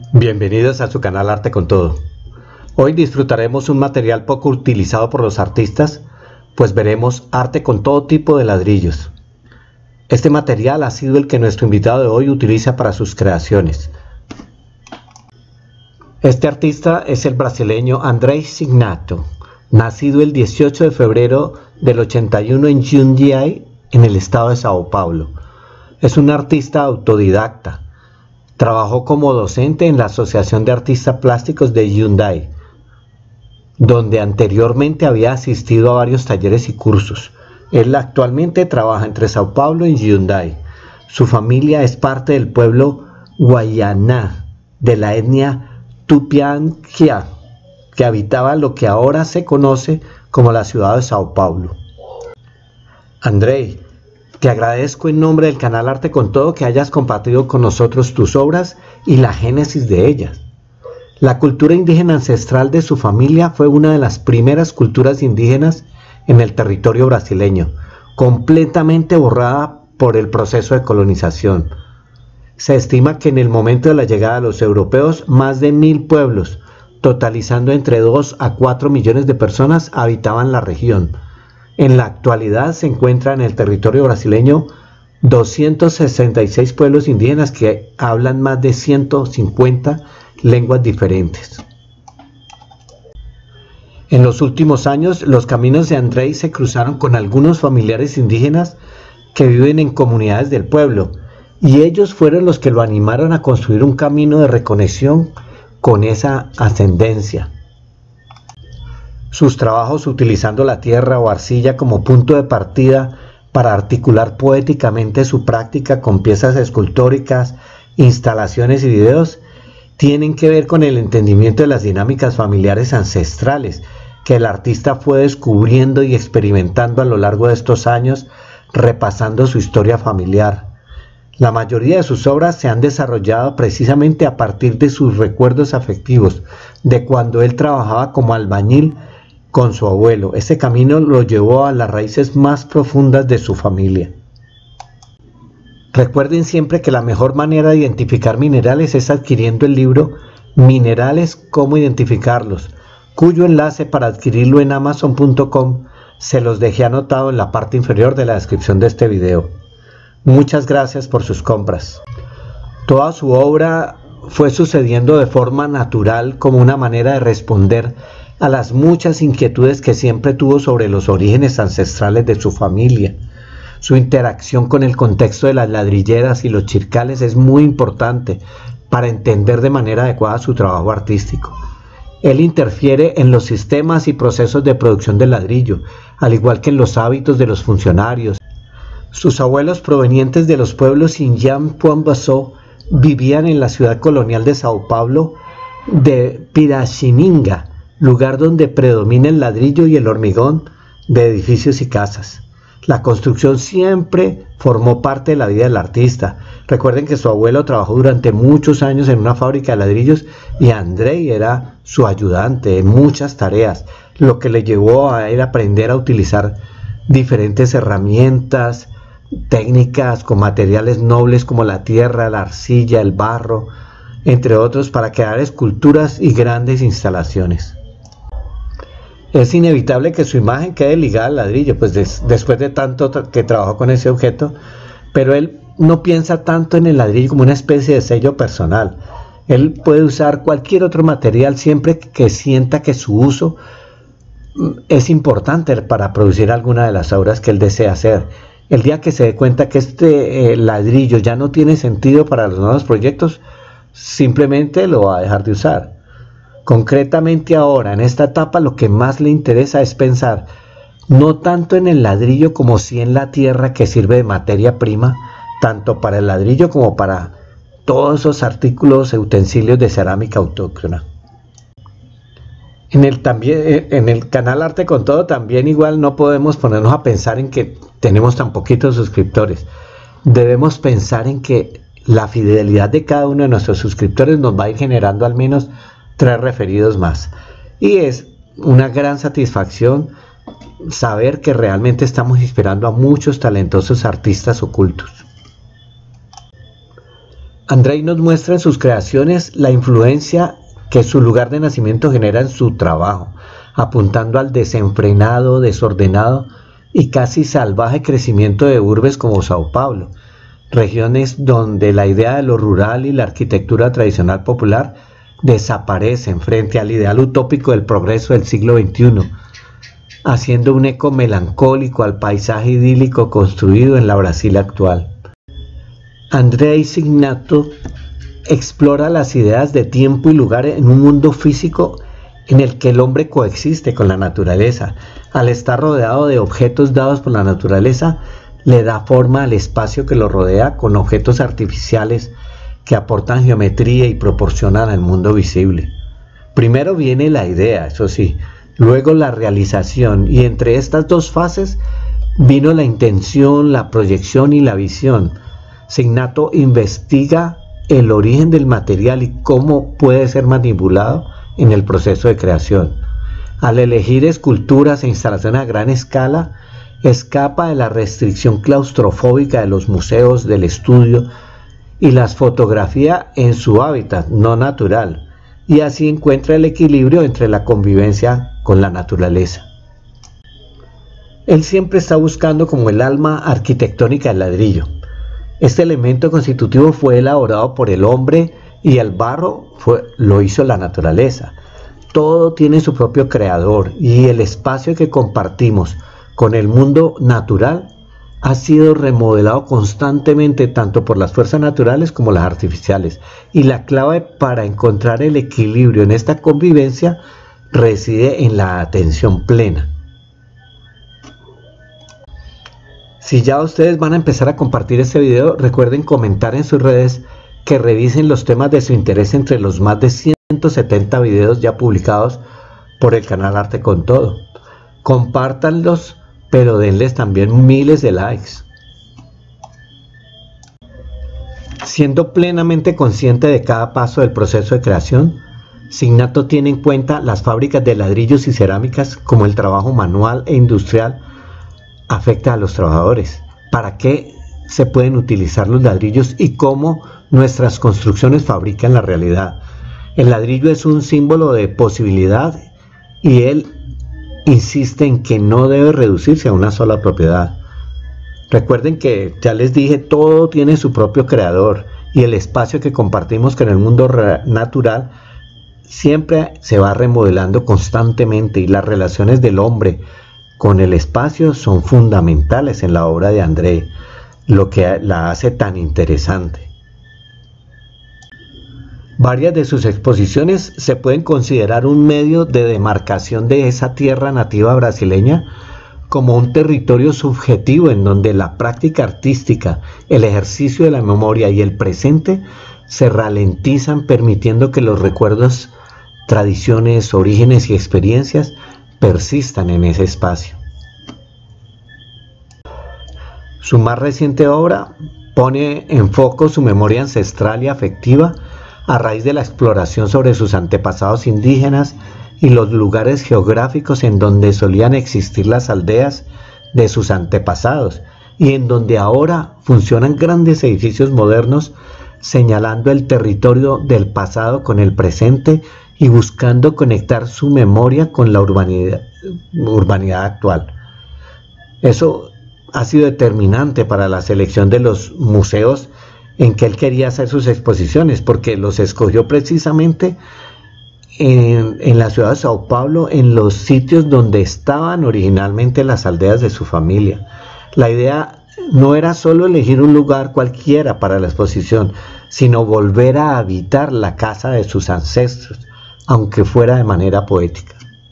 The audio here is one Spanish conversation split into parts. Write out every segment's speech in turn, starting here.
Bienvenidos a su canal Arte con Todo. Hoy disfrutaremos un material poco utilizado por los artistas, pues veremos arte con todo tipo de ladrillos. Este material ha sido el que nuestro invitado de hoy utiliza para sus creaciones. Este artista es el brasileño Andrei Signato, nacido el 18 de febrero del 81 en Jundiaí, en el estado de Sao Paulo. Es un artista autodidacta. Trabajó como docente en la Asociación de Artistas Plásticos de Jundiaí, donde anteriormente había asistido a varios talleres y cursos. Él actualmente trabaja entre Sao Paulo y Jundiaí. Su familia es parte del pueblo Guaianá, de la etnia Tupinambá, que habitaba lo que ahora se conoce como la ciudad de Sao Paulo. Andrei, te agradezco en nombre del canal Arte con Todo que hayas compartido con nosotros tus obras y la génesis de ellas. La cultura indígena ancestral de su familia fue una de las primeras culturas indígenas en el territorio brasileño, completamente borrada por el proceso de colonización. Se estima que en el momento de la llegada de los europeos, más de 1000 pueblos, totalizando entre 2 a 4 millones de personas, habitaban la región. En la actualidad se encuentran en el territorio brasileño 266 pueblos indígenas que hablan más de 150 lenguas diferentes. En los últimos años, los caminos de Andrei se cruzaron con algunos familiares indígenas que viven en comunidades del pueblo, y ellos fueron los que lo animaron a construir un camino de reconexión con esa ascendencia. Sus trabajos utilizando la tierra o arcilla como punto de partida para articular poéticamente su práctica con piezas escultóricas, instalaciones y videos, tienen que ver con el entendimiento de las dinámicas familiares ancestrales que el artista fue descubriendo y experimentando a lo largo de estos años, repasando su historia familiar. La mayoría de sus obras se han desarrollado precisamente a partir de sus recuerdos afectivos, de cuando él trabajaba como albañil con su abuelo. Ese camino lo llevó a las raíces más profundas de su familia. Recuerden siempre que la mejor manera de identificar minerales es adquiriendo el libro Minerales, cómo identificarlos, cuyo enlace para adquirirlo en amazon.com se los dejé anotado en la parte inferior de la descripción de este video. Muchas gracias por sus compras. Toda su obra fue sucediendo de forma natural como una manera de responder a las muchas inquietudes que siempre tuvo sobre los orígenes ancestrales de su familia. Su interacción con el contexto de las ladrilleras y los chircales es muy importante para entender de manera adecuada su trabajo artístico. Él interfiere en los sistemas y procesos de producción del ladrillo, al igual que en los hábitos de los funcionarios. Sus abuelos provenientes de los pueblos Inham-Puambaçó vivían en la ciudad colonial de Sao Paulo de Piratininga, lugar donde predomina el ladrillo y el hormigón de edificios y casas. La construcción siempre formó parte de la vida del artista. Recuerden que su abuelo trabajó durante muchos años en una fábrica de ladrillos y Andrei era su ayudante en muchas tareas, lo que le llevó a él a aprender a utilizar diferentes herramientas, técnicas con materiales nobles como la tierra, la arcilla, el barro, entre otros, para crear esculturas y grandes instalaciones. Es inevitable que su imagen quede ligada al ladrillo, pues después de tanto que trabajó con ese objeto, pero él no piensa tanto en el ladrillo como una especie de sello personal. Él puede usar cualquier otro material siempre que sienta que su uso es importante para producir alguna de las obras que él desea hacer. El día que se dé cuenta que este ladrillo ya no tiene sentido para los nuevos proyectos, simplemente lo va a dejar de usar. Concretamente ahora, en esta etapa, lo que más le interesa es pensar no tanto en el ladrillo como sí en la tierra que sirve de materia prima, tanto para el ladrillo como para todos esos artículos e utensilios de cerámica autóctona. En el canal Arte con Todo también igual no podemos ponernos a pensar en que tenemos tan poquitos suscriptores. Debemos pensar en que la fidelidad de cada uno de nuestros suscriptores nos va a ir generando al menos 3 referidos más, y es una gran satisfacción saber que realmente estamos inspirando a muchos talentosos artistas ocultos. Andrzej nos muestra en sus creaciones la influencia que su lugar de nacimiento genera en su trabajo, apuntando al desenfrenado, desordenado y casi salvaje crecimiento de urbes como Sao Paulo, regiones donde la idea de lo rural y la arquitectura tradicional popular desaparecen frente al ideal utópico del progreso del siglo XXI, haciendo un eco melancólico al paisaje idílico construido en la Brasil actual. Andrzej Signato explora las ideas de tiempo y lugar en un mundo físico en el que el hombre coexiste con la naturaleza. Al estar rodeado de objetos dados por la naturaleza, le da forma al espacio que lo rodea con objetos artificiales que aportan geometría y proporcionan al mundo visible. Primero viene la idea, eso sí, luego la realización, y entre estas dos fases vino la intención, la proyección y la visión. Signato investiga el origen del material y cómo puede ser manipulado en el proceso de creación. Al elegir esculturas e instalaciones a gran escala, escapa de la restricción claustrofóbica de los museos, del estudio, y las fotografía en su hábitat no natural, y así encuentra el equilibrio entre la convivencia con la naturaleza. Él siempre está buscando como el alma arquitectónica del ladrillo. Este elemento constitutivo fue elaborado por el hombre y el barro lo hizo la naturaleza. Todo tiene su propio creador y el espacio que compartimos con el mundo natural ha sido remodelado constantemente tanto por las fuerzas naturales como las artificiales. Y la clave para encontrar el equilibrio en esta convivencia reside en la atención plena. Si ya ustedes van a empezar a compartir este video, recuerden comentar en sus redes que revisen los temas de su interés entre los más de 170 videos ya publicados por el canal Arte con Todo. Compártanlos, pero denles también miles de likes. Siendo plenamente consciente de cada paso del proceso de creación, Signato tiene en cuenta las fábricas de ladrillos y cerámicas como el trabajo manual e industrial afecta a los trabajadores, para qué se pueden utilizar los ladrillos y cómo nuestras construcciones fabrican la realidad. El ladrillo es un símbolo de posibilidad y él insiste en que no debe reducirse a una sola propiedad. Recuerden que ya les dije, todo tiene su propio creador y el espacio que compartimos con el mundo natural siempre se va remodelando constantemente, y las relaciones del hombre con el espacio son fundamentales en la obra de Andrzej, lo que la hace tan interesante. Varias de sus exposiciones se pueden considerar un medio de demarcación de esa tierra nativa brasileña como un territorio subjetivo en donde la práctica artística, el ejercicio de la memoria y el presente se ralentizan, permitiendo que los recuerdos, tradiciones, orígenes y experiencias persistan en ese espacio. Su más reciente obra pone en foco su memoria ancestral y afectiva a raíz de la exploración sobre sus antepasados indígenas y los lugares geográficos en donde solían existir las aldeas de sus antepasados y en donde ahora funcionan grandes edificios modernos, señalando el territorio del pasado con el presente y buscando conectar su memoria con la urbanidad actual. Eso ha sido determinante para la selección de los museos en que él quería hacer sus exposiciones, porque los escogió precisamente en la ciudad de Sao Paulo, en los sitios donde estaban originalmente las aldeas de su familia. La idea no era solo elegir un lugar cualquiera para la exposición, sino volver a habitar la casa de sus ancestros, aunque fuera de manera poética.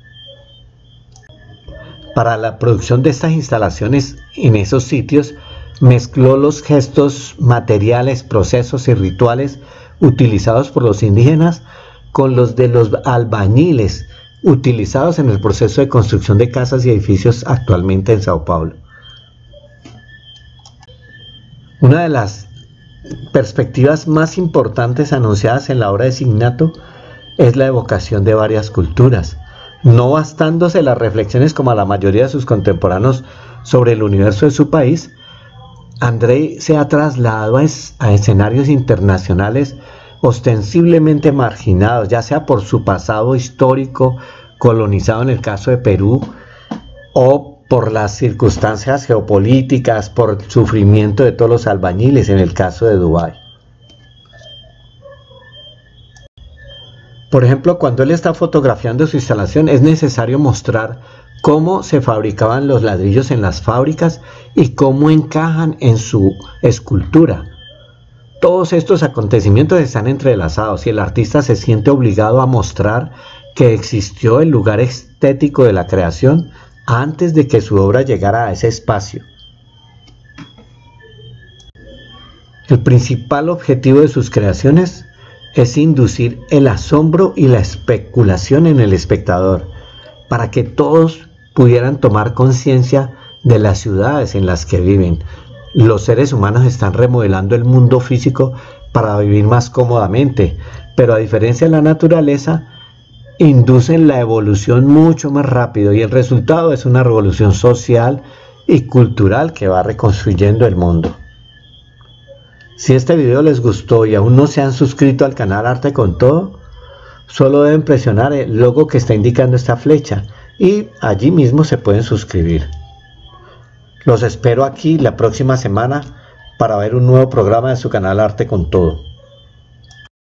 Para la producción de estas instalaciones en esos sitios, mezcló los gestos materiales, procesos y rituales utilizados por los indígenas con los de los albañiles utilizados en el proceso de construcción de casas y edificios actualmente en Sao Paulo. Una de las perspectivas más importantes anunciadas en la obra de Signato es la evocación de varias culturas, no bastándose las reflexiones como a la mayoría de sus contemporáneos sobre el universo de su país. Andrei se ha trasladado a escenarios internacionales ostensiblemente marginados, ya sea por su pasado histórico colonizado en el caso de Perú, o por las circunstancias geopolíticas, por el sufrimiento de todos los albañiles en el caso de Dubái. Por ejemplo, cuando él está fotografiando su instalación, es necesario mostrar cómo se fabricaban los ladrillos en las fábricas y cómo encajan en su escultura. Todos estos acontecimientos están entrelazados y el artista se siente obligado a mostrar que existió el lugar estético de la creación antes de que su obra llegara a ese espacio. El principal objetivo de sus creaciones es inducir el asombro y la especulación en el espectador, para que todos pudieran tomar conciencia de las ciudades en las que viven. Los seres humanos están remodelando el mundo físico para vivir más cómodamente, pero a diferencia de la naturaleza, inducen la evolución mucho más rápido y el resultado es una revolución social y cultural que va reconstruyendo el mundo. Si este video les gustó y aún no se han suscrito al canal Arte con Todo, solo deben presionar el logo que está indicando esta flecha y allí mismo se pueden suscribir. Los espero aquí la próxima semana para ver un nuevo programa de su canal Arte con Todo.